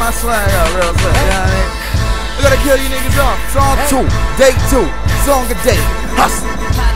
my swag out real quick, you know what I mean? We gotta kill you niggas off. Song 2, day 2, song a day. Hustle.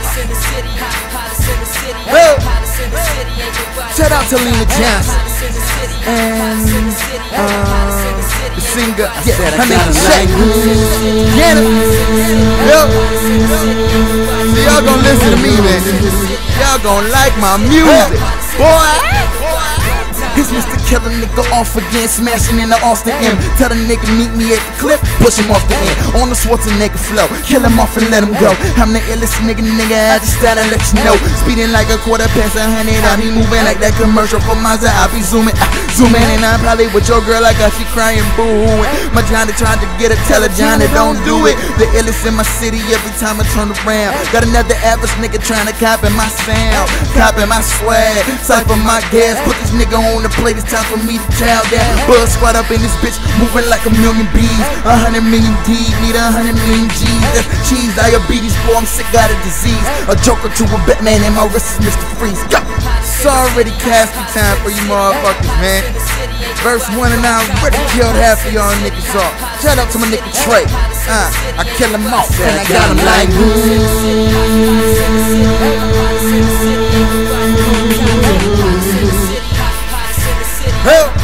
Well, shout out to Lena Johnson and the singer, her name is Shay. Get it? Yo. So y'all gonna listen to me, man. Y'all gonna like my music, boy. He's Mr. Killer nigga off again, smashing in the Austin M. Tell the nigga meet me at the clip, push him off the end. On the Schwarzenegger flow, kill him off and let him go. I'm the illest nigga, I just gotta let you know. Speeding like a quarter past 100, I be moving like that commercial for Mazda. I be zooming in, and I'm probably with your girl like she crying boo-hooing. My Johnny tried to get her, tell her Johnny don't do it. The illest in my city every time I turn around. Got another average nigga trying to copy my sound, copy my swag, cypher my gas. Put this nigga on the plate, it's time for me to chow down. Buzz squad up in this bitch, moving like a million bees. 100 million D, need 100 million G's. That's cheese, diabetes, boy, I'm sick, got a disease. A joker to a Batman, and my wrist is Mr. Freeze. Go! It's already casting time for you motherfuckers, man. Verse 1 and I already killed half of y'all niggas off. Shout out to my nigga Trey. I kill him off, and I got him like hell.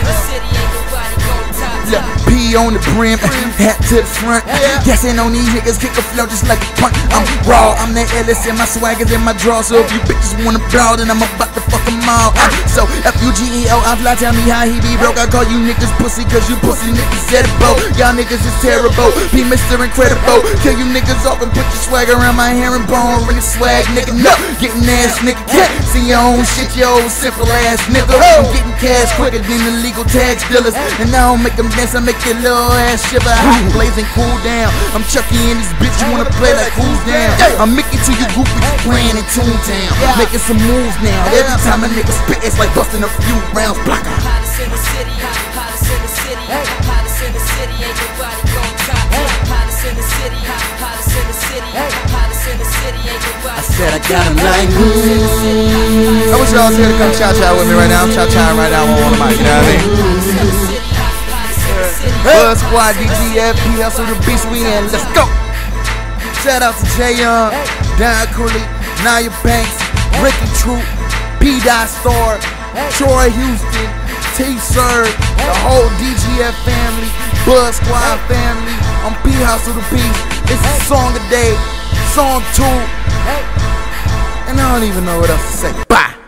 Look, P on the brim, hat to the front. Guessing on these niggas, kick a flow just like a punt. I'm raw, I'm the illest, and my swag is in my draw. So if you bitches wanna brawl, then I'm about to fuck them all. So F-U-G-E-O, I fly, tell me how he be broke. I call you niggas pussy, cause you pussy niggas said it, bro. Y'all niggas is terrible, be Mr. Incredible. Kill you niggas off and put your swag around my herringbone. Ring the swag, nigga, no. Getting ass, nigga, can't see your own shit, yo, simple ass nigga. I'm getting cash quicker than the legal tax dealers. And I don't make them dance, I make your little ass shiver. I'm blazing cool down. I'm Chucky in this bitch, you wanna play like who's down? I'm Mickey to you goofy, playing in Toontown. Making some moves now. Every time a nigga spit, it's like busting a few rounds. Blocker. Hottest in the city, hottest in the city, hottest in the city, ain't nobody gon' top. Hottest in the city, hottest in the city, hottest in the city, ain't nobody. I said I got him like I wish y'all was here to come chow-chow with me right now. I'm chow-chowing right now on one of my, you know what I mean? Buzz Squad, DGF, P Hustle the Beast, we in, let's go! Shout out to Jay Young, Don Cooley, Nia Banks, Ricky Troop, P. Star, Troy Houston, T-Sir, the whole DGF family, Buzz Squad family, I'm P Hustle the Beast. It's a song a day, song 2, and I don't even know what else to say. Bye!